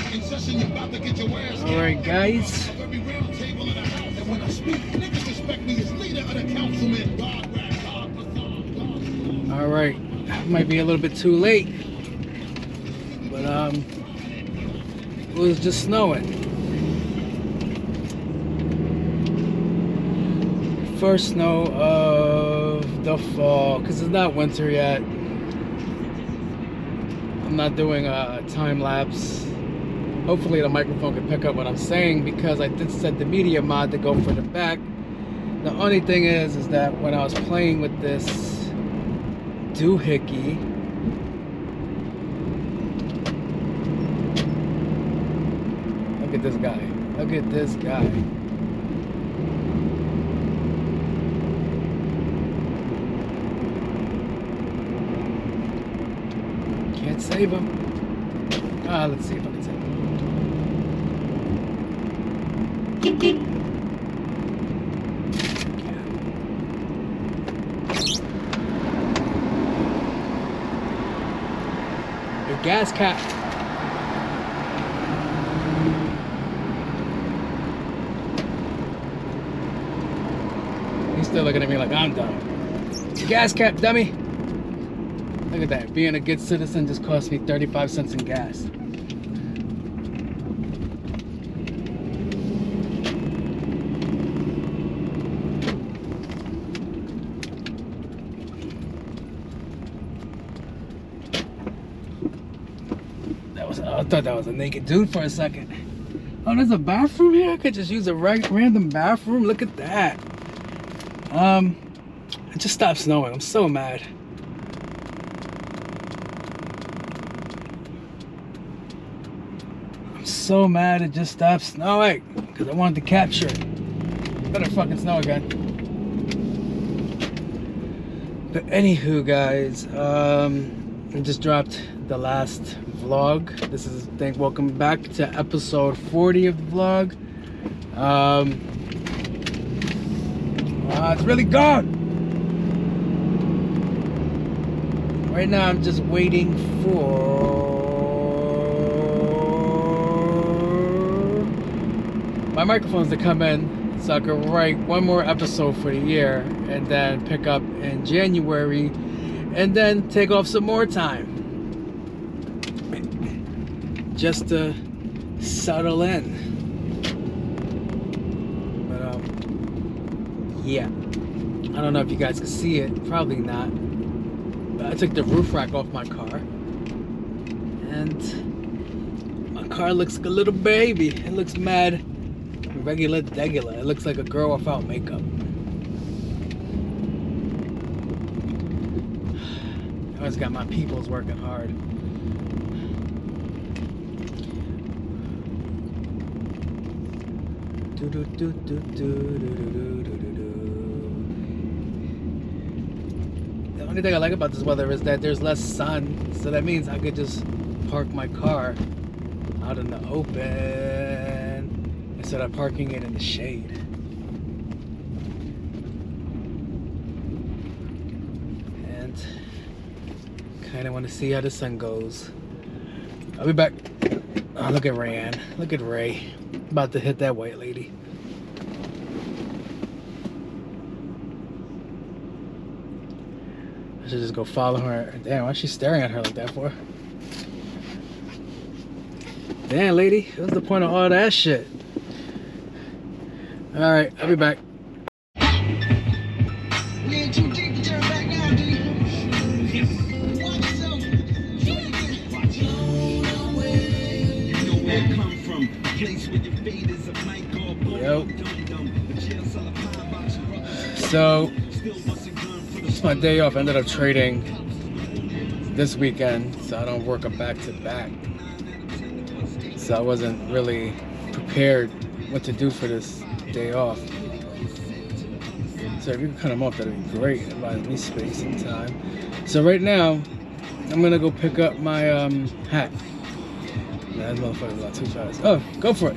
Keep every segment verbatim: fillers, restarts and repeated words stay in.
Alright, guys. Alright, might be a little bit too late, but um, it was just snowing. First snow of the fall, because it's not winter yet. I'm not doing a time lapse. Hopefully the microphone can pick up what I'm saying, because I did set the media mod to go for the back. The only thing is, is that when I was playing with this doohickey, look at this guy. Look at this guy. Can't save him. Ah, let's see if I can save him. The gas cap. He's still looking at me like I'm dumb. Gas cap, dummy. Look at that. Being a good citizen just cost me thirty-five cents in gas. That was, I thought that was a naked dude for a second. Oh, there's a bathroom here? I could just use a random bathroom. Look at that. Um, it just stopped snowing. I'm so mad. So mad it just stopped snowing because I wanted to capture it. Better fucking snow again. But anywho, guys, um, I just dropped the last vlog. This is thank welcome back to episode forty of the vlog. Um, uh, it's really gone. Right now, I'm just waiting for my microphones to come in so I can write one more episode for the year and then pick up in January and then take off some more time just to settle in. But um yeah, I don't know if you guys can see it, probably not, but I took the roof rack off my car and my car looks like a little baby. It looks mad regular degular. It looks like a girl without makeup. I always got my peoples working hard. Do, do, do, do, do, do, do, do, do. The only thing I like about this weather is that there's less sun, so that means I could just park my car out in the open instead of parking it in the shade. And kind of want to see how the sun goes. I'll be back. Oh, look at Rayanne. Look at Ray. About to hit that white lady. I should just go follow her. Damn, why's she staring at her like that for? Damn, lady. What's the point of all that shit? Alright, I'll be back. We ain't too deep to turn back now, do you? Watch yourself. Watch it. You know where it come from. Place where your fate is a mic or boy. So, it's my day off. I ended up trading this weekend, so I don't work a back-to-back. So I wasn't really prepared what to do for this day off. So if you can cut them off, that'd be great. It buys me space and time. So right now, I'm gonna go pick up my um, hat. Nah, that motherfucker's a lot too fast. Oh, go for it.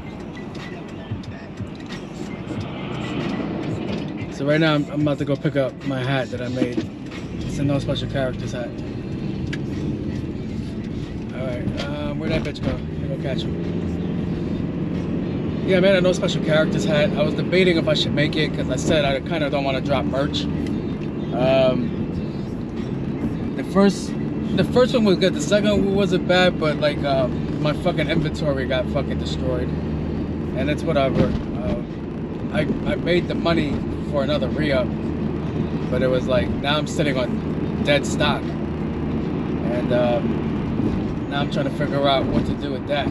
So right now, I'm, I'm about to go pick up my hat that I made. It's a No Special Characters hat. All right, um, where'd that bitch go? Here Go catch him. Yeah, man, a No Special Characters hat. I was debating if I should make it because I said I kind of don't want to drop merch. Um, the first, the first one was good. The second one wasn't bad, but like uh, my fucking inventory got fucking destroyed, and it's whatever. Uh, I I made the money for another re-up, but it was like now I'm sitting on dead stock, and um, now I'm trying to figure out what to do with that.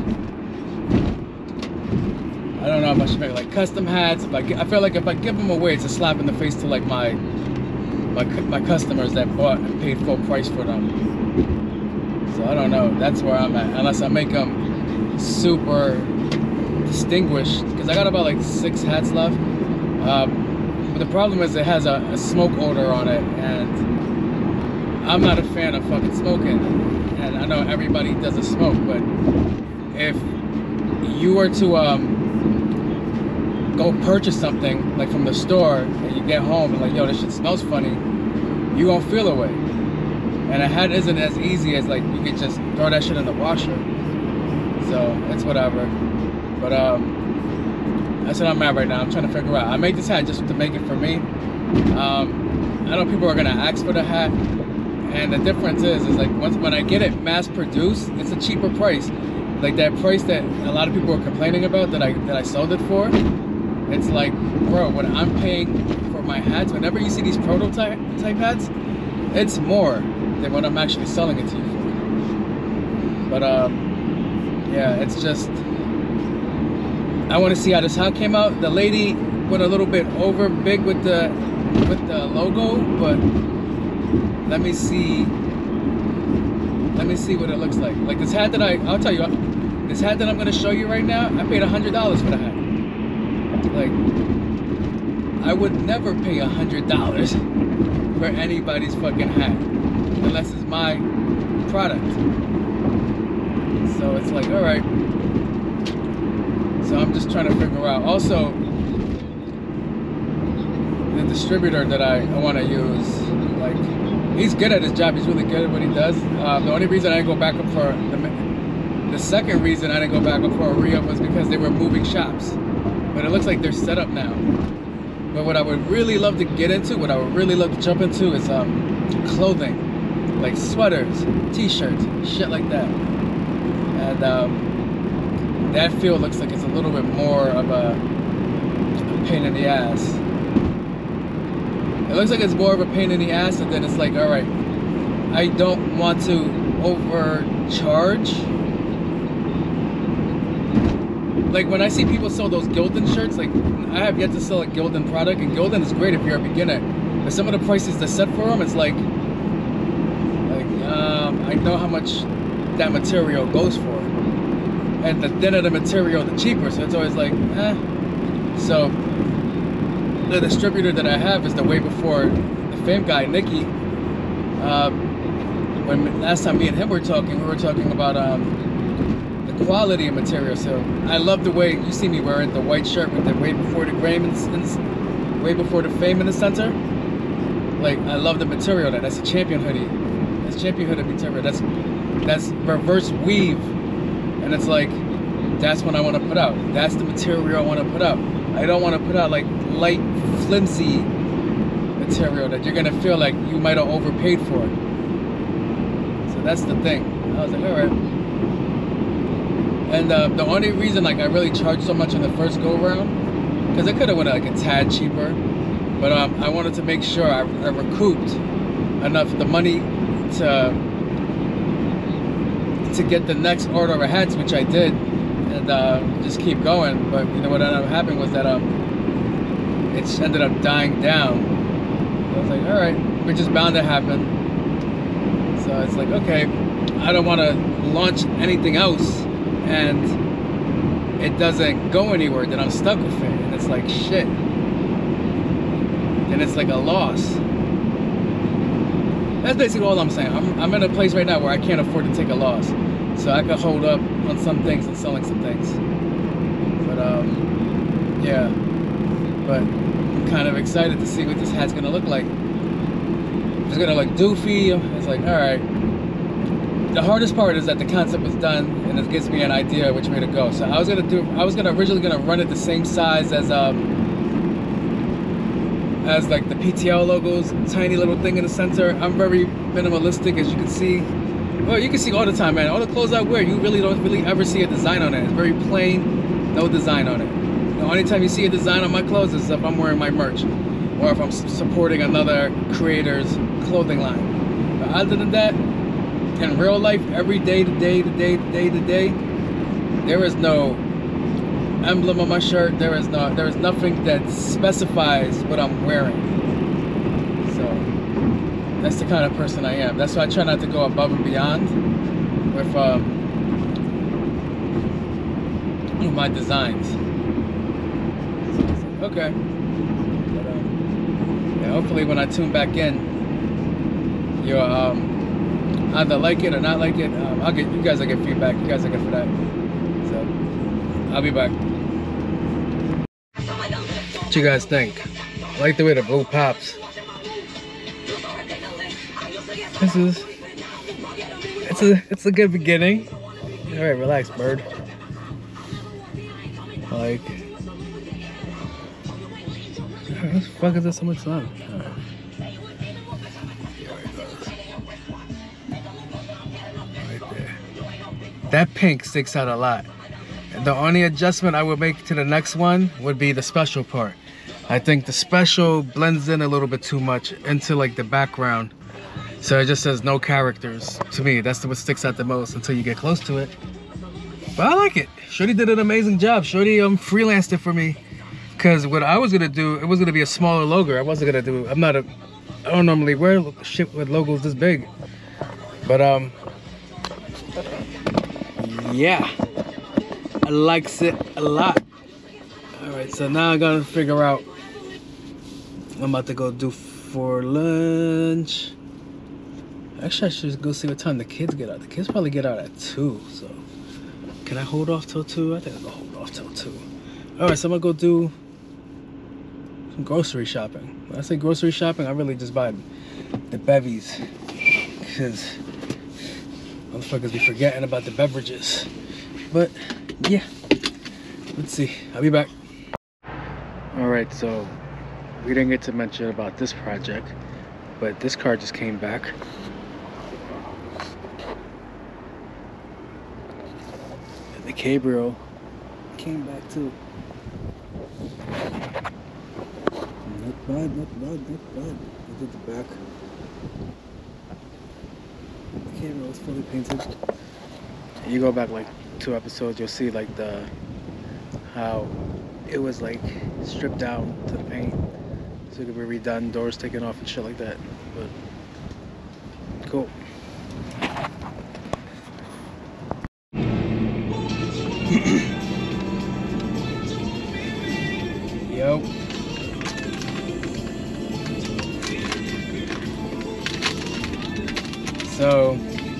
I don't know if I should make like custom hats. If I, I feel like if I give them away, it's a slap in the face to like my my my customers that bought and paid full price for them. So I don't know. That's where I'm at. Unless I make them super distinguished, because I got about like six hats left. Um, but the problem is it has a, a smoke odor on it, and I'm not a fan of fucking smoking. And I know everybody doesn't smoke, but if you were to um. go purchase something like from the store and you get home and like, yo, this shit smells funny, you won't feel away. And a hat isn't as easy as like you could just throw that shit in the washer. So it's whatever. But um that's what I'm at right now. I'm trying to figure out. I made this hat just to make it for me. Um I know people are gonna ask for the hat, and the difference is is like once when I get it mass produced, it's a cheaper price. Like that price that a lot of people were complaining about that I that I sold it for. It's like, bro, what I'm paying for my hats, whenever you see these prototype type hats, it's more than what I'm actually selling it to you for. But um, yeah, it's just, I want to see how this hat came out. The lady went a little bit over big with the with the logo, but let me see. Let me see what it looks like. Like this hat that I, I'll tell you, this hat that I'm gonna show you right now, I paid a hundred dollars for the hat. Like, I would never pay a hundred dollars for anybody's fucking hat unless it's my product. So it's like, all right. So I'm just trying to figure out. Also, the distributor that I, I want to use, like, he's good at his job. He's really good at what he does. Uh, the only reason I didn't go back up for the, the second reason I didn't go back up for a re-up was because they were moving shops. But it looks like they're set up now. But what I would really love to get into, what I would really love to jump into is um, clothing. Like sweaters, t-shirts, shit like that. And um, that field looks like it's a little bit more of a, a pain in the ass. It looks like it's more of a pain in the ass, and then it's like, all right, I don't want to overcharge. Like when I see people sell those Gildan shirts, like I have yet to sell a Gildan product, and Gildan is great if you're a beginner. But some of the prices they set for them, it's like, like um, I know how much that material goes for, and the thinner the material, the cheaper. So it's always like, eh. So the distributor that I have is the way before the Fame guy, Nikki. Uh, when last time me and him were talking, we were talking about um. quality of material. So I love the way you see me wearing the white shirt with the way before the frame and way before the Fame in the center. Like I love the material. That that's a Champion hoodie. That's Champion hoodie material. That's that's reverse weave, and it's like that's what I want to put out. That's the material I want to put out. I don't want to put out like light, flimsy material that you're gonna feel like you might have overpaid for. So that's the thing. I was like, all right. And uh, the only reason like I really charged so much in the first go round, because I could have went like a tad cheaper, but um, I wanted to make sure I, I recouped enough the money to to get the next order of hats, which I did, and uh, just keep going. But you know what ended up happening was that um, it ended up dying down. So I was like, all right, which is bound to happen. So it's like, okay, I don't want to launch anything else and it doesn't go anywhere, then I'm stuck with it, and it's like shit, and it's like a loss. That's basically all I'm saying. I'm, I'm in a place right now where I can't afford to take a loss, so I can hold up on some things and selling some things. But um yeah, but I'm kind of excited to see what this hat's gonna look like. If it's gonna look doofy, it's like, all right. the hardest part is that the concept was done and it gives me an idea which way to go. So I was gonna do, I was gonna originally gonna run it the same size as um as like the P T L logos, tiny little thing in the center. I'm very minimalistic, as you can see. Well, you can see all the time, man. All the clothes I wear, you really don't really ever see a design on it. It's very plain, no design on it. The only time you see a design on my clothes is if I'm wearing my merch, or if I'm supporting another creator's clothing line. But other than that, in real life, every day to day to day to day to day, there is no emblem on my shirt. There is no, there is nothing that specifies what I'm wearing. So that's the kind of person I am. That's why I try not to go above and beyond with um, my designs. Okay. But, um, yeah, hopefully when I tune back in, you'll um, either like it or not like it. Um, I'll get, you guys will get feedback. You guys are good for that. So I'll be back. What you guys think? I like the way the blue pops. This is, it's a, it's a good beginning. All right, relax, bird. Like, what the fuck is there so much sun? Right. Right there. That pink sticks out a lot. The only adjustment I would make to the next one would be the special part. I think the special blends in a little bit too much into like the background. So it just says no characters. To me, that's what sticks out the most until you get close to it. But I like it. Shorty did an amazing job. Shorty um, freelanced it for me. Cause what I was gonna do, it was gonna be a smaller logo. I wasn't gonna do, I'm not a, I don't normally wear shit with logos this big. But um, yeah. I likes it a lot. Alright, so now I gotta figure out what I'm about to go do for lunch. Actually, I should go see what time the kids get out. The kids probably get out at two, so can I hold off till two? I think I'll go hold off till two. Alright, so I'm gonna go do some grocery shopping. When I say grocery shopping, I really just buy the bevies, because motherfuckers be forgetting about the beverages. But yeah, let's see. I'll be back. All right, so we didn't get to mention about this project, but this car just came back. And the Cabrio came back too. Not bad, not bad, not bad. I did the back. The Cabrio was fully painted. You go back like two episodes, you'll see like the how it was like stripped down to the paint, so it could be redone, doors taken off and shit like that. But cool. Yo. So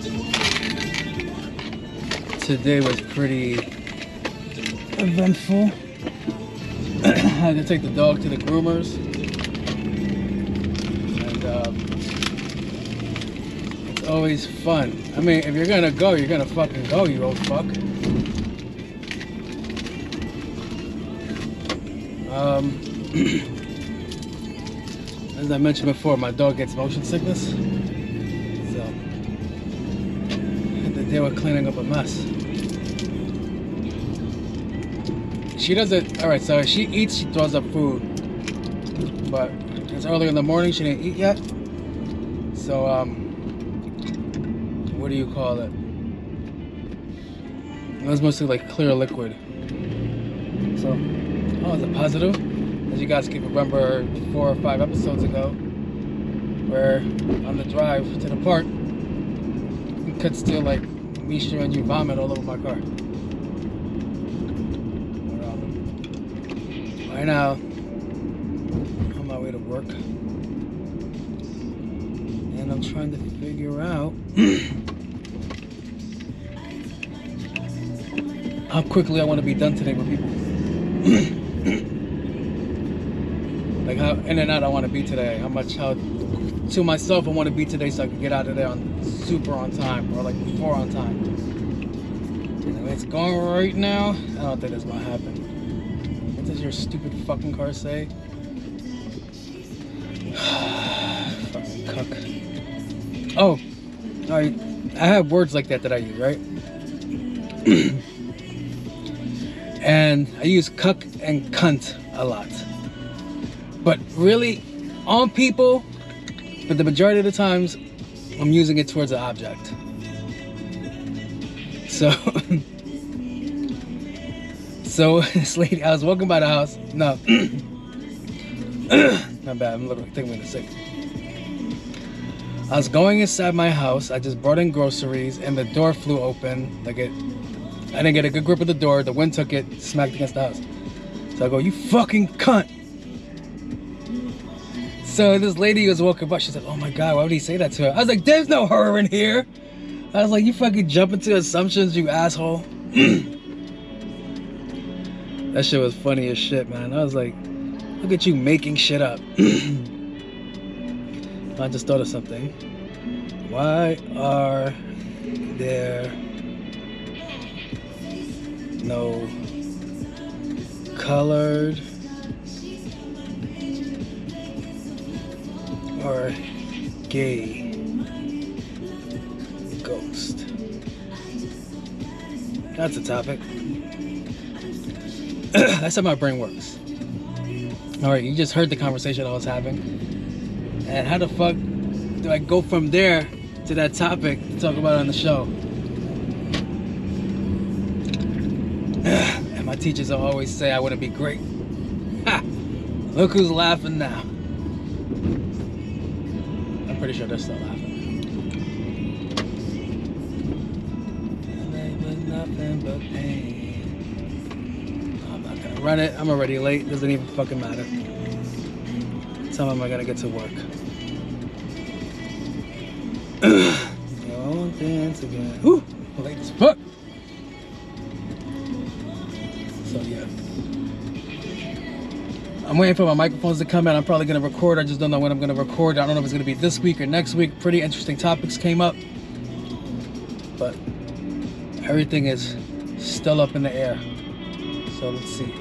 today was pretty eventful. I had to take the dog to the groomers, and um, it's always fun. I mean, if you're gonna go, you're gonna fucking go, you old fuck. Um, as I mentioned before, my dog gets motion sickness, so I had to deal with cleaning up a mess. She doesn't, all right, so if she eats, she throws up food. But it's early in the morning, she didn't eat yet. So, um, what do you call it? It was mostly like clear liquid. So, oh, it's a positive. As you guys can remember four or five episodes ago, where on the drive to the park, you could still like me showing you vomit all over my car. Right now, on my way to work, and I'm trying to figure out how quickly I want to be done today with people. Like how in and out I want to be today, how much, how to myself I want to be today, so I can get out of there on super on time, or like before on time. And the way it's going right now, I don't think that's gonna happen. What does your stupid fucking car say? Fucking cuck. Oh, alright. I have words like that that I use, right? And I use cuck and cunt a lot. But really, on people, but the majority of the times, I'm using it towards an object. So, so this lady, I was walking by the house. No, not bad. I'm literally thinking I'm sick. I was going inside my house. I just brought in groceries, and the door flew open. Like it, I didn't get a good grip of the door. The wind took it, smacked against the house. So I go, "You fucking cunt!" So this lady was walking by. She's like, "Oh my god, why would he say that to her?" I was like, "There's no her in here." I was like, "You fucking jump into assumptions, you asshole." That shit was funny as shit, man. I was like, "Look at you making shit up." I just thought of something. Why are there no colored or gay ghost? That's a topic. That's how my brain works. Alright, you just heard the conversation I was having. And how the fuck do I go from there to that topic to talk about it on the show? And my teachers will always say I wouldn't be great. Ha! Look who's laughing now. I'm pretty sure they're still laughing. There was nothing but pain. I'm not gonna run it. I'm already late. Doesn't even fucking matter. Tell them I gotta get to work. All dance again. Woo! Late as fuck. So yeah. I'm waiting for my microphones to come in. I'm probably gonna record. I just don't know when I'm gonna record. I don't know if it's gonna be this week or next week. Pretty interesting topics came up. But everything is still up in the air. So let's see.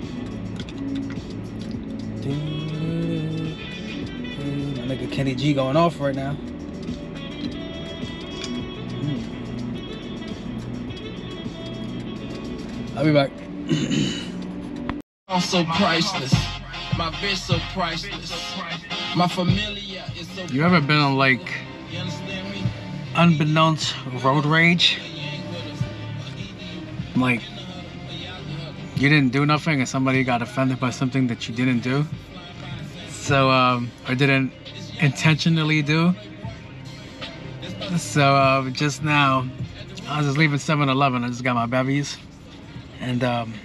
My nigga Kenny G going off right now. Mm. I'll be back. I'm so priceless. My bitch so priceless. My familia is so. You ever been on like unbeknownst road rage? Like you didn't do nothing and somebody got offended by something that you didn't do? So, um, or didn't intentionally do. So, uh, just now, I was just leaving seven eleven. I just got my bevies. And, um,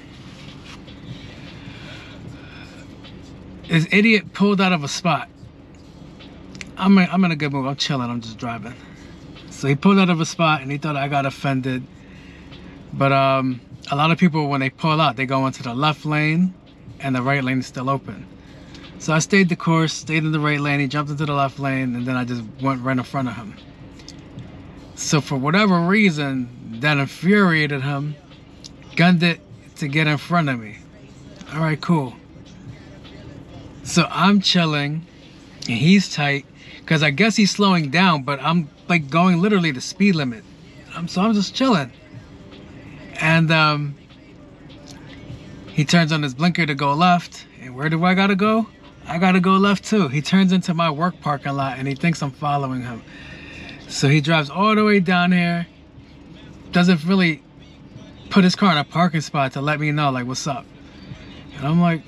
this idiot pulled out of a spot. I'm in, I'm in a good mood. I'm chilling. I'm just driving. So he pulled out of a spot and he thought I got offended. But, um, a lot of people, when they pull out, they go into the left lane and the right lane is still open. So I stayed the course, stayed in the right lane, he jumped into the left lane, and then I just went right in front of him. So for whatever reason, that infuriated him, gunned it to get in front of me. All right, cool. So I'm chilling, and he's tight, because I guess he's slowing down, but I'm like going literally the speed limit. Um, so I'm just chilling. And um, he turns on his blinker to go left, and where do I gotta go? I gotta go left too. He turns into my work parking lot and he thinks I'm following him. So he drives all the way down here, doesn't really put his car in a parking spot to let me know, like, what's up? And I'm like,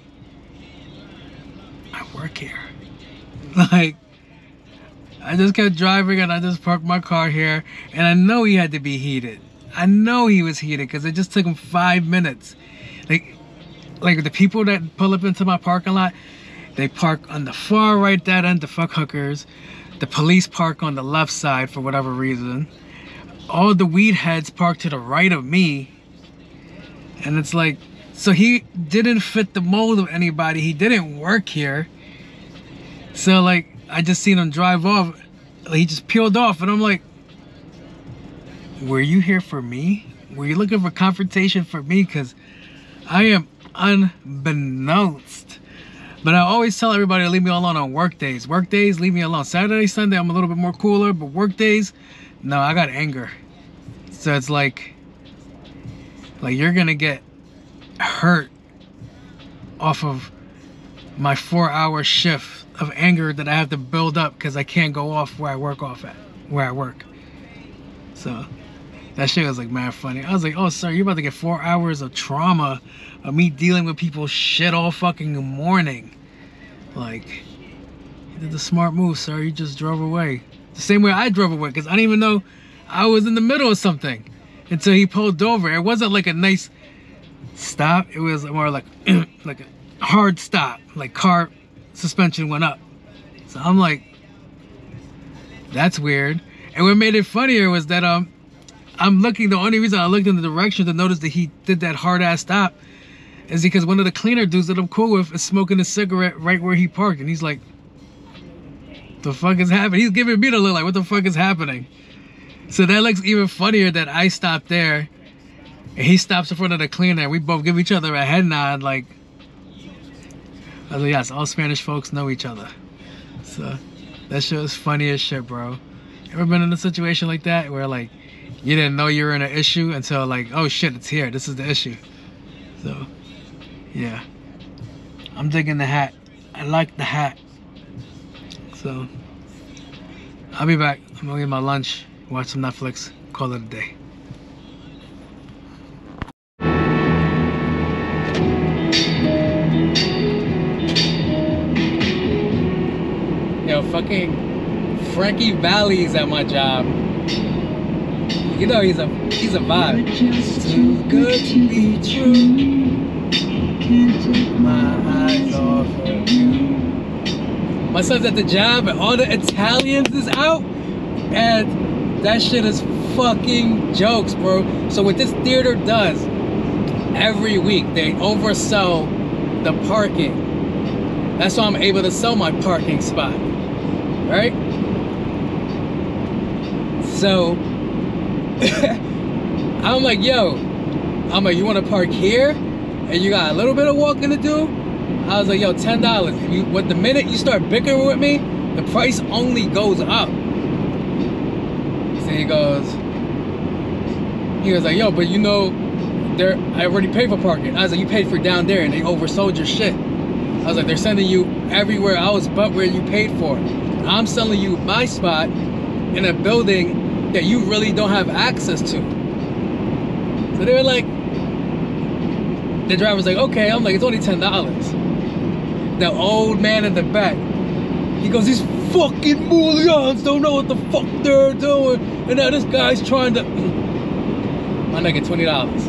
I work here. Like, I just kept driving and I just parked my car here, and I know he had to be heated. I know he was heated because it just took him five minutes. Like, like the people that pull up into my parking lot, they park on the far right that end to fuck hookers. The police park on the left side for whatever reason. All the weed heads park to the right of me. And it's like, so he didn't fit the mold of anybody. He didn't work here. So like, I just seen him drive off. He just peeled off and I'm like, were you here for me? Were you looking for confrontation for me? Because I am unbeknownst. But I always tell everybody to leave me alone on work days. Work days, leave me alone. Saturday, Sunday, I'm a little bit more cooler. But work days, no, I got anger. So it's like, like you're going to get hurt off of my four-hour shift of anger that I have to build up because I can't go off where I work off at, where I work. So that shit was like mad funny. I was like, oh, sir, you're about to get four hours of trauma of me dealing with people's shit all fucking morning. Like, you did the smart move, sir. You just drove away. The same way I drove away because I didn't even know I was in the middle of something until he pulled over. It wasn't like a nice stop. It was more like, like a hard stop. Like car suspension went up. So I'm like, that's weird. And what made it funnier was that um, I'm looking, the only reason I looked in the direction to notice that he did that hard ass stop is because one of the cleaner dudes that I'm cool with is smoking a cigarette right where he parked. And he's like, the fuck is happening? He's giving me the look like, what the fuck is happening? So that looks even funnier that I stopped there and he stops in front of the cleaner and we both give each other a head nod like, I was like, yes, all Spanish folks know each other. So that shit was funny as shit, bro. Ever been in a situation like that where like you didn't know you were in an issue until like, oh shit, it's here. This is the issue. So yeah, I'm digging the hat. I like the hat. So I'll be back. I'm gonna get my lunch, watch some Netflix, call it a day. Yo, fucking Frankie Valli's at my job. You know he's a he's a vibe. Too good to be true. Can't take my eyes off of you. My son's at the job and all the Italians is out, and that shit is fucking jokes, bro. So what this theater does every week, they oversell the parking. That's why I'm able to sell my parking spot, right? So I'm like, yo, I'm like, you want to park here and you got a little bit of walking to do? I was like, yo, ten dollars. If you, what the minute you start bickering with me, the price only goes up. So he goes, he was like, yo, but you know, they're, I already paid for parking. I was like, you paid for down there and they oversold your shit. I was like, they're sending you everywhere else but where you paid for. I'm selling you my spot in a building that you really don't have access to. So they were like, the driver's like, okay. I'm like, it's only ten dollars. The old man in the back, he goes, these fucking mullions don't know what the fuck they're doing. And now this guy's trying to, my nigga, twenty dollars.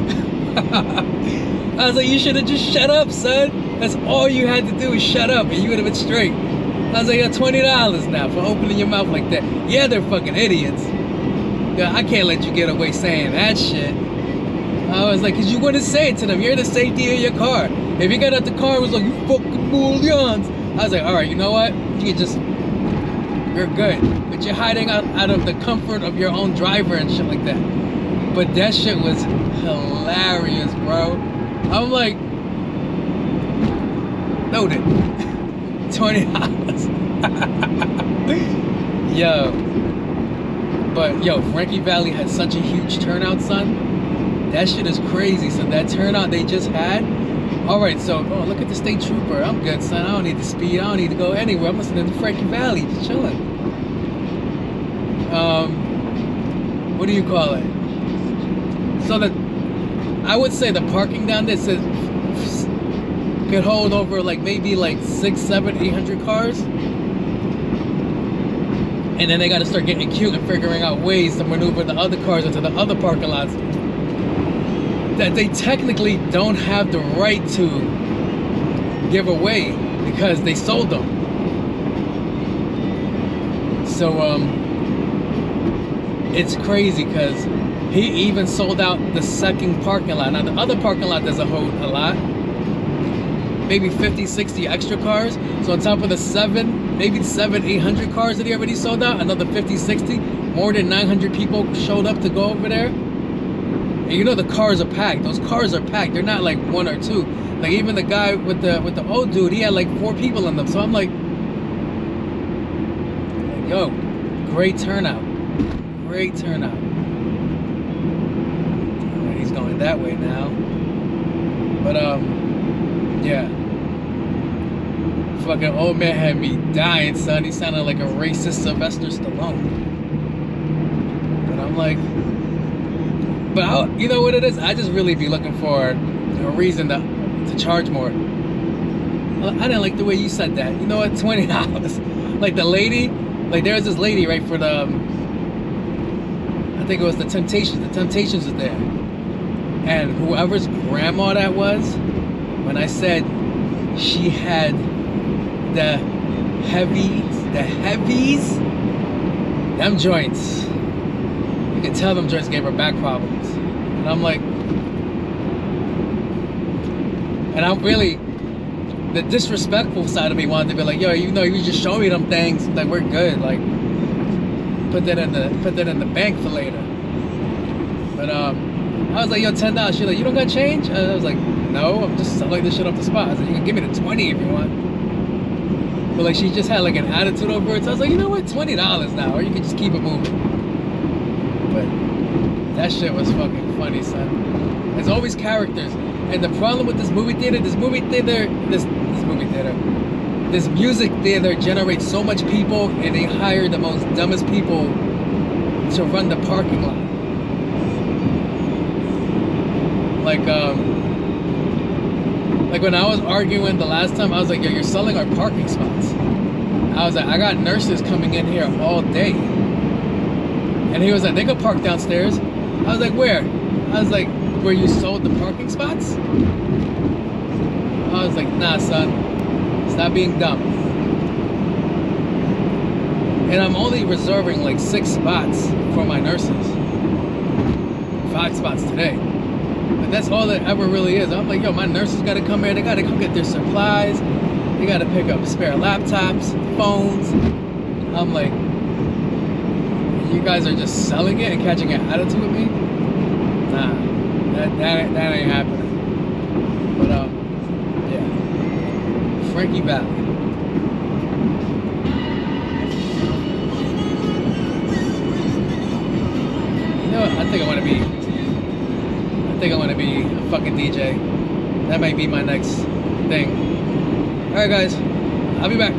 I was like, you should have just shut up, son. That's all you had to do is shut up and you would have been straight. I was like, yeah, twenty dollars now for opening your mouth like that. Yeah, they're fucking idiots. Yeah, I can't let you get away saying that shit. I was like, cause you wouldn't say it to them. You're in the safety of your car. If you got out the car and was like, you fucking mullions. I was like, all right, you know what? You can just, you're good. But you're hiding out, out of the comfort of your own driver and shit like that. But that shit was hilarious, bro. I'm like, noted. twenty dollars. Yo. But yo, Frankie Valli had such a huge turnout, son. That shit is crazy. So that turnout they just had. All right, so oh, look at the state trooper. I'm good, son. I don't need to speed. I don't need to go anywhere. I'm listening to Frankie Valli, just chilling. Um, what do you call it? So that I would say the parking down there says could hold over like maybe like six, seven, eight hundred cars. And then they got to start getting cute and figuring out ways to maneuver the other cars into the other parking lots that they technically don't have the right to give away because they sold them. So um, it's crazy because he even sold out the second parking lot. Now the other parking lot doesn't hold a lot. Maybe fifty, sixty extra cars. So on top of the seven, maybe seven, eight hundred cars that he already sold out, another fifty, sixty. more than nine hundred people showed up to go over there. And you know the cars are packed. Those cars are packed. They're not like one or two. Like even the guy with the with the old dude, he had like four people in them. So I'm like, yo, great turnout. Great turnout. He's going that way now. But um, yeah. Fucking old man had me dying, son. He sounded like a racist Sylvester Stallone. But I'm like, but I'll, you know what it is? I just really be looking for a reason to to charge more. I didn't like the way you said that. You know what? twenty dollars. Like the lady, like there's this lady right for the. Um, I think it was the Temptations. The Temptations was there, and whoever's grandma that was, when I said she had the heavy, the heavies, them joints. You can tell them joints gave her back problems. And I'm like, and I'm really, the disrespectful side of me wanted to be like, yo, you know, you just show me them things, like we're good, like put that in the put that in the bank for later. But um, I was like, yo, ten dollars. She's like, you don't got change? And I was like, no, I'm just selling this shit off the spot. I was like, you can give me the twenty if you want. But like she just had like an attitude over it. So I was like, you know what, twenty dollars now, or you can just keep it moving. But that shit was fucking funny, son. There's always characters. And the problem with this movie theater, this movie theater, this this movie theater, this music theater generates so much people, and they hire the most dumbest people to run the parking lot. Like um like when I was arguing the last time, I was like, yo, you're selling our parking spots. I was like, I got nurses coming in here all day. And he was like, they could park downstairs. I was like, where? I was like, where you sold the parking spots? I was like, nah, son. Stop being dumb. And I'm only reserving like six spots for my nurses. Five spots today. But that's all it ever really is. I'm like, yo, my nurses gotta come here. They gotta come get their supplies. They gotta pick up spare laptops, phones. I'm like, you guys are just selling it and catching an attitude with me? Nah, that, that, that ain't happening. But, um, yeah. Frankie Valli. You know what? I think I want to be, I think I want to be a fucking D J. That might be my next thing. Alright, guys. I'll be back.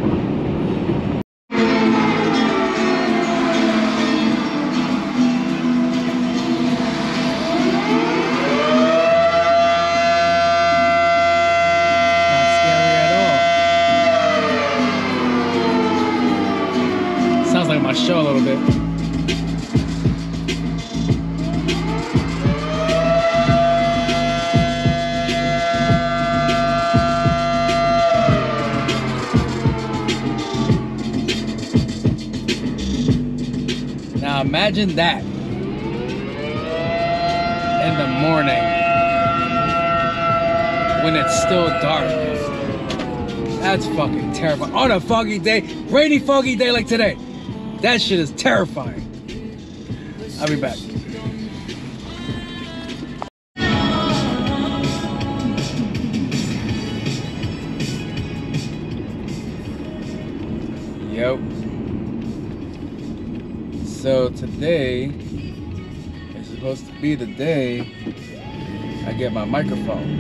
Show a little bit. Now imagine that in the morning when it's still dark. That's fucking terrifying. On a foggy day, rainy foggy day like today. That shit is terrifying. I'll be back. Yep. So today is supposed to be the day I get my microphone.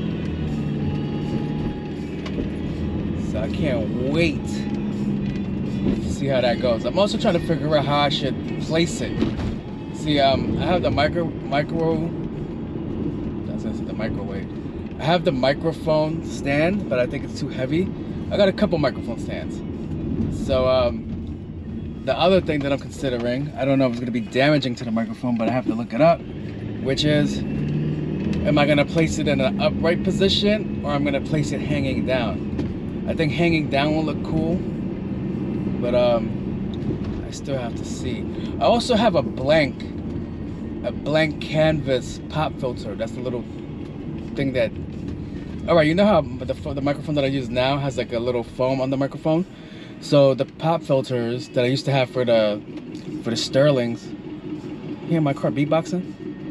So I can't wait to see how that goes. I'm also trying to figure out how I should place it. See, um, I have the micro, micro, that's the microwave. I have the microphone stand, but I think it's too heavy. I got a couple microphone stands. So, um, the other thing that I'm considering, I don't know if it's gonna be damaging to the microphone, but I have to look it up, which is, am I gonna place it in an upright position, or I'm gonna place it hanging down? I think hanging down will look cool. But um, I still have to see. I also have a blank, a blank canvas pop filter. That's the little thing that. All right, you know how the the microphone that I use now has like a little foam on the microphone. So the pop filters that I used to have for the for the Sterlings. Hear my car beatboxing?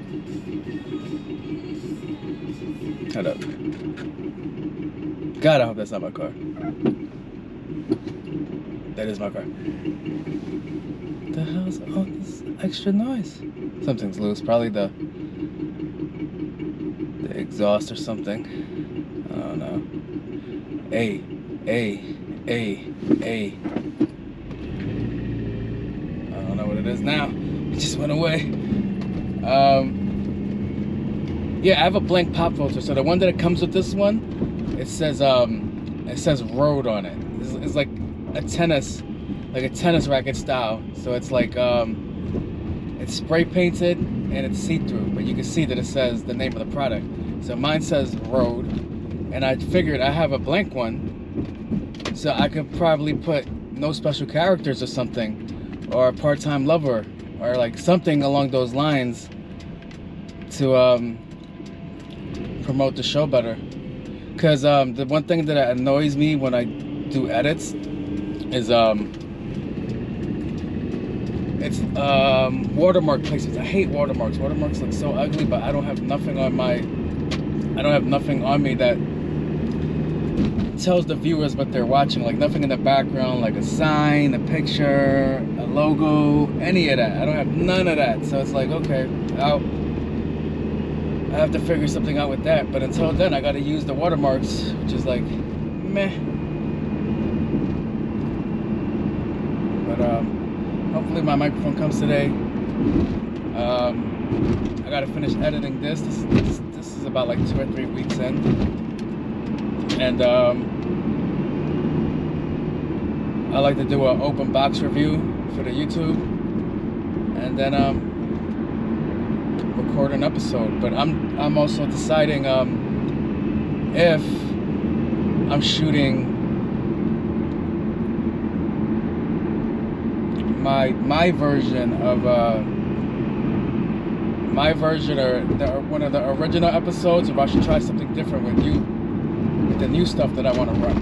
Hold up. God, I hope that's not my car. That is my car. What the hell's all this extra noise? Something's loose. Probably the the exhaust or something. I don't know. A, A, A, A. I don't know what it is now. It just went away. Um, yeah, I have a blank pop filter. So the one that it comes with this one, it says um, it says Road on it. It's, it's like a tennis, like a tennis racket style. So it's like um, it's spray painted and it's see-through, but you can see that it says the name of the product. So mine says Road, and I figured I have a blank one, so I could probably put no special characters or something, or a part-time lover, or like something along those lines to um, promote the show better. Because um, the one thing that annoys me when I do edits is um, it's um, watermark placements. I hate watermarks. Watermarks look so ugly, but I don't have nothing on my, I don't have nothing on me that tells the viewers what they're watching. Like nothing in the background, like a sign, a picture, a logo, any of that. I don't have none of that. So it's like, okay, I'll, I have to figure something out with that. But until then, I got to use the watermarks, which is like, meh. But um, hopefully my microphone comes today. Um, I got to finish editing this. This, this. this is about like two or three weeks in. And um, I like to do an open box review for the YouTube, and then um, record an episode. But I'm I'm also deciding um, if I'm shooting my my version of uh, my version or the, one of the original episodes, or if I should try something different with you. The new stuff that I want to run,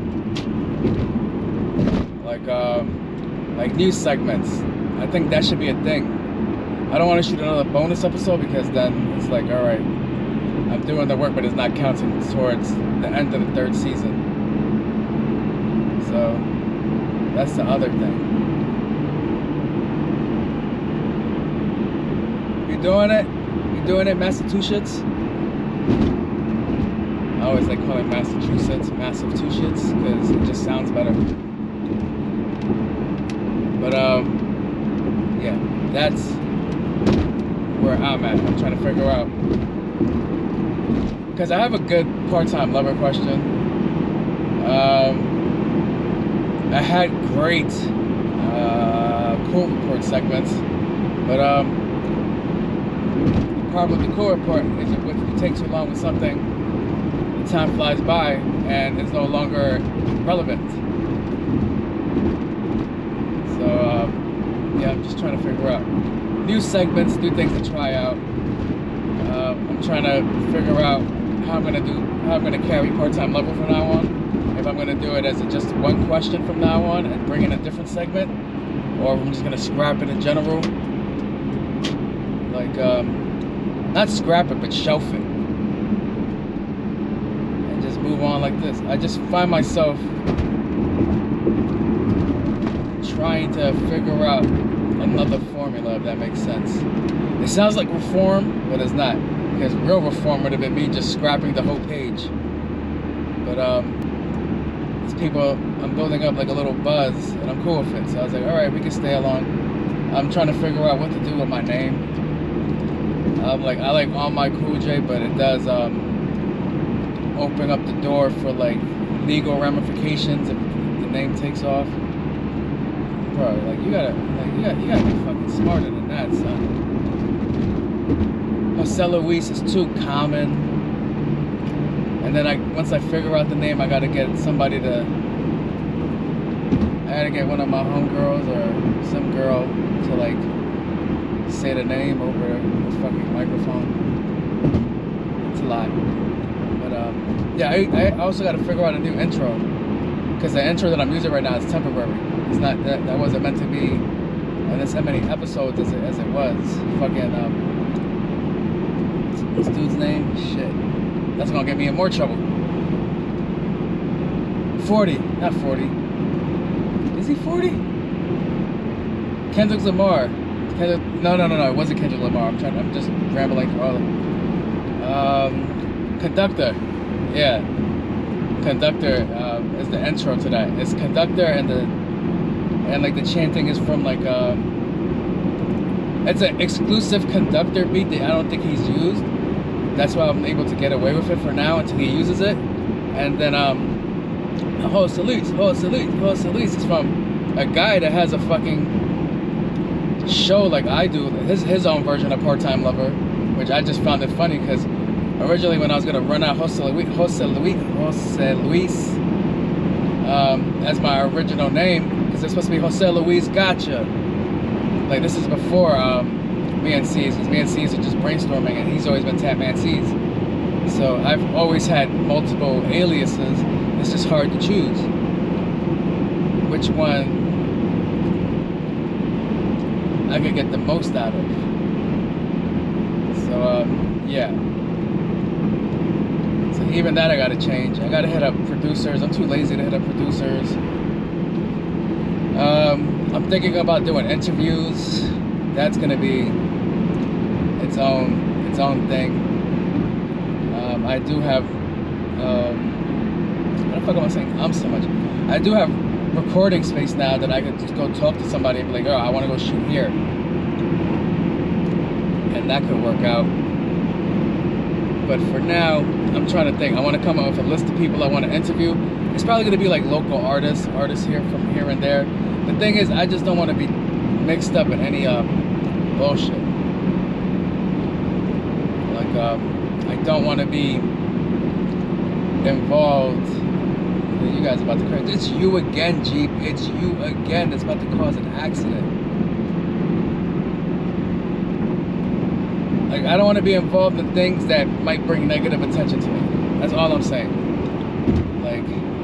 like um, like news segments. I think that should be a thing. I don't want to shoot another bonus episode because then it's like, all right, I'm doing the work, but it's not counting towards the end of the third season. So that's the other thing. You doing it? You doing it, Massachusetts? I always like calling Massachusetts Massive Two Shits because it just sounds better. But um, yeah, that's where I'm at. I'm trying to figure out, because I have a good part-time lover question. Um, I had great uh, cool report segments, but um, the problem with the cool report is if you take too long with something, time flies by and it's no longer relevant. So um, yeah, I'm just trying to figure out new segments, new things to try out. Uh, I'm trying to figure out how I'm gonna do, how I'm gonna carry part-time lover from now on. If I'm gonna do it as a just one question from now on and bring in a different segment, or if I'm just gonna scrap it in general. Like um, not scrap it, but shelf it. Move on like this. I just find myself trying to figure out another formula, if that makes sense. It sounds like reform, but it's not, because real reform would have been me just scrapping the whole page. But um, these people, I'm building up like a little buzz, and I'm cool with it. So I was like, all right, we can stay along. I'm trying to figure out what to do with my name. I'm like, I like All My Cool J, but it does um. open up the door for like legal ramifications if the name takes off. Bro, like you gotta, like you gotta, you gotta be fucking smarter than that, son. Jose Luis is too common. And then I, once I figure out the name, I gotta get somebody to, I gotta get one of my homegirls or some girl to like say the name over the fucking microphone. It's a lot. Um, yeah, I, I also got to figure out a new intro, because the intro that I'm using right now is temporary. It's not that, that wasn't meant to be and there's how many episodes as it, as it was. Fucking um, what's this dude's name? Shit, that's gonna get me in more trouble. forty, not forty. Is he forty? Kendrick Lamar. Kendrick, no, no, no, no. It wasn't Kendrick Lamar. I'm trying. I'm just rambling. Um, Conductor. Yeah. Conductor um, is the intro to that. It's Conductor, and the and like the chanting is from like um, it's an exclusive Conductor beat that I don't think he's used. That's why I'm able to get away with it for now until he uses it. And then um, Ho Salutes, Ho Salutes, Ho Salutes is from a guy that has a fucking show like I do, his his own version of Part-Time Lover, which I just found it funny because originally when I was gonna run out Jose Luis, Jose Luis, Jose Luis um, as my original name, because it's supposed to be Jose Luis Gotcha. Like this is before um, me and C's, because me and C's are just brainstorming, and he's always been Tapman C's. So I've always had multiple aliases. It's just hard to choose which one I could get the most out of. So um, yeah. So even that I gotta change. I gotta hit up producers. I'm too lazy to hit up producers. Um, I'm thinking about doing interviews. That's gonna be its own its own thing. Um, I do have. Um, what the fuck am I saying? I'm so much. I do have recording space now that I could just go talk to somebody and be like, "Oh, I want to go shoot here," and that could work out. But for now, I'm trying to think. I want to come up with a list of people I want to interview. It's probably going to be like local artists, artists here from here and there. The thing is, I just don't want to be mixed up in any uh, bullshit. Like, um, I don't want to be involved. You guys are about to crash. It's you again, Jeep. It's you again that's about to cause an accident. Like, I don't want to be involved in things that might bring negative attention to me. That's all I'm saying. Like,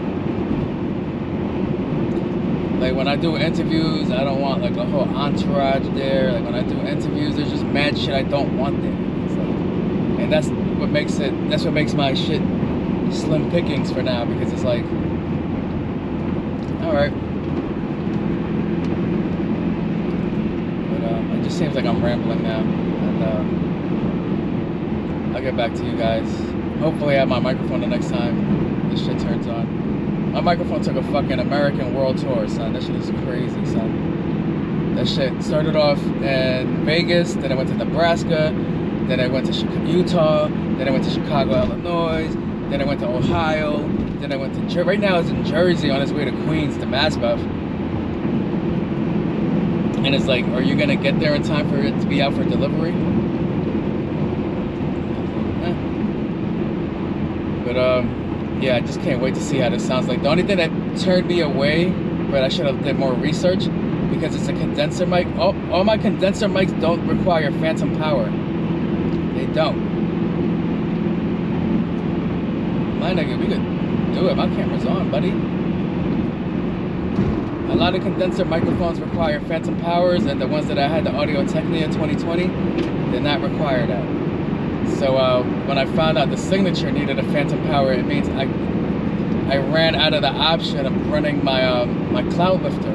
like when I do interviews, I don't want like a whole entourage there. Like when I do interviews, there's just mad shit I don't want there. So, and that's what makes it. That's what makes my shit slim pickings for now, because it's like, all right. But um, it just seems like I'm rambling now, and um, I'll get back to you guys. Hopefully I have my microphone the next time this shit turns on. My microphone took a fucking American World Tour, son. That shit is crazy, son. That shit started off in Vegas, then I went to Nebraska, then I went to Utah, then I went to Chicago, Illinois, then I went to Ohio, then I went to Jersey. Right now it's in Jersey on its way to Queens to Masbuff. And it's like, are you gonna get there in time for it to be out for delivery? Eh. But um, yeah, I just can't wait to see how this sounds like. The only thing that turned me away, but I should have did more research, because it's a condenser mic. All, all my condenser mics don't require phantom power. They don't. My nigga, we could do it. My camera's on, buddy. A lot of condenser microphones require phantom powers, and the ones that I had, the Audio Technica twenty twenty, did not require that. So uh, when I found out the Signature needed a phantom power, it means I I ran out of the option of running my um, my cloud lifter.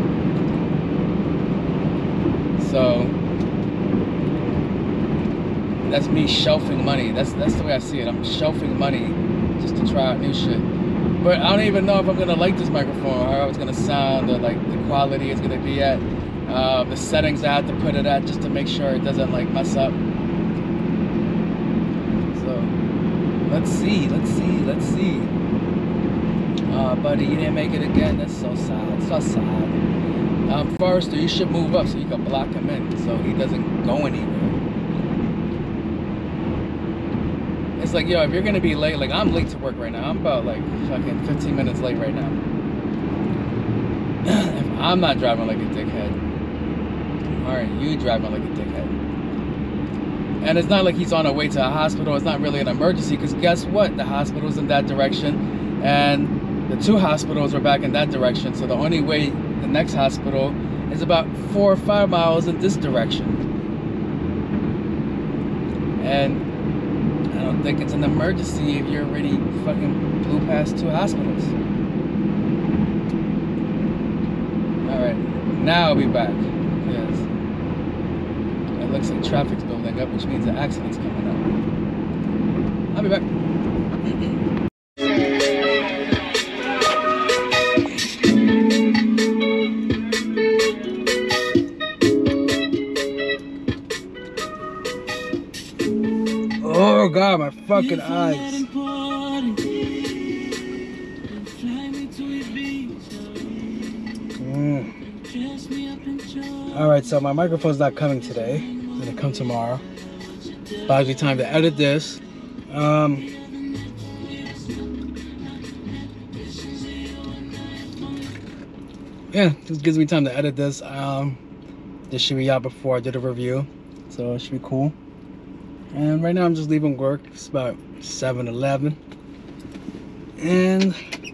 So that's me shelving money. That's that's the way I see it. I'm shelving money just to try out new shit. But I don't even know if I'm gonna like this microphone, or how it's gonna sound, or like the quality it's gonna be at, uh, the settings I have to put it at just to make sure it doesn't like mess up. So let's see, let's see, let's see. Uh, buddy, you didn't make it again. That's so sad, so sad. Um, Forrester, you should move up so you can block him in, so he doesn't go anywhere. It's like, yo, if you're gonna be late, like I'm late to work right now. I'm about like fucking fifteen minutes late right now. If I'm not driving like a dickhead, all right, you driving like a dickhead. And it's not like he's on a way to a hospital. It's not really an emergency, because guess what? The hospital's in that direction, and the two hospitals are back in that direction. So the only way the next hospital is about four or five miles in this direction. And I don't think it's an emergency if you're already fucking blew past two hospitals. Alright, now I'll be back. Yes. It looks like traffic's building up, which means the accident's coming up. I'll be back. Oh God, my fucking eyes. Mm. Alright, so my microphone's not coming today. It's gonna come tomorrow. Buys me time to edit this. Um, yeah, this gives me time to edit this. Um, this should be out before I did a review, so it should be cool. And right now I'm just leaving work. It's about seven eleven. And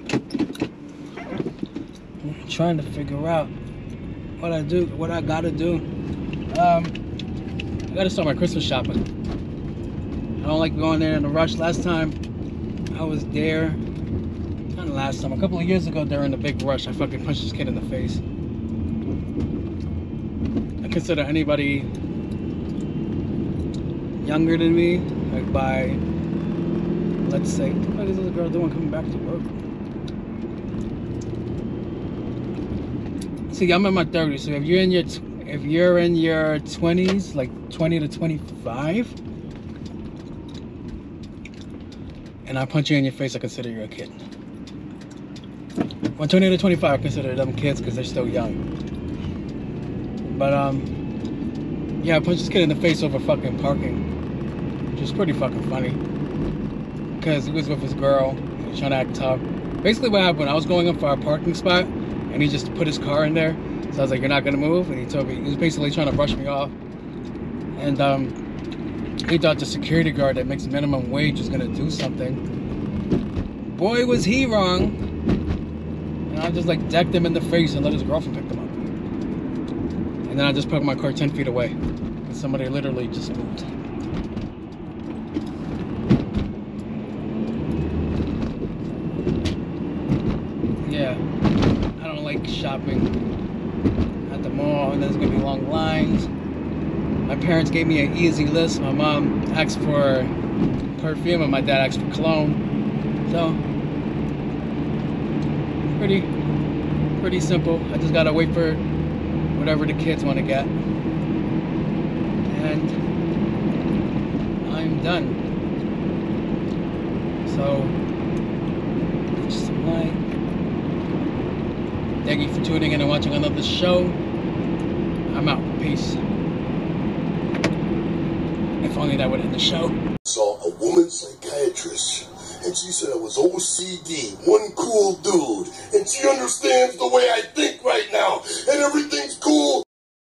I'm trying to figure out what I do, what I gotta do. Um, I gotta start my Christmas shopping. I don't like going there in a rush. Last time I was there, not the last time, a couple of years ago during the big rush, I fucking punched this kid in the face. I consider anybody younger than me, like by, let's say, what the fuck is this girl doing coming back to work? See, I'm in my thirties, so if you're in your if you're in your twenties, like twenty to twenty-five, and I punch you in your face, I consider you a kid. When twenty to twenty-five, I consider them kids because they're still young. But um, yeah, I punched this kid in the face over fucking parking. Which is pretty fucking funny, because he was with his girl, he was trying to act tough. Basically what happened, I was going up for a parking spot, and he just put his car in there. So I was like, you're not gonna move? And he told me, he was basically trying to brush me off. And um, he thought the security guard that makes minimum wage was gonna do something. Boy, was he wrong. And I just like decked him in the face and let his girlfriend pick him up. And then I just put my car ten feet away. And somebody literally just moved. Yeah, I don't like shopping at the mall, and there's gonna be long lines. My parents gave me an easy list. My mom asked for perfume and my dad asked for cologne. So, pretty, pretty simple. I just gotta wait for whatever the kids want to get. And I'm done. So, just some light. Thank you for tuning in and watching another show. I'm out. Peace. If only that would end the show. Saw a woman psychiatrist, and she said I was O C D, one cool dude, and she understands the way I think right now, and everything's cool.